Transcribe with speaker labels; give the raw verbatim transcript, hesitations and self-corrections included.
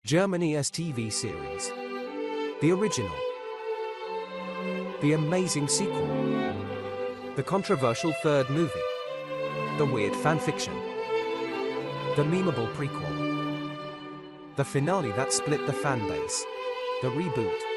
Speaker 1: Germany's T V series. The original. The amazing sequel. The controversial third movie. The weird fanfiction. The memeable prequel. The finale that split the fanbase. The reboot.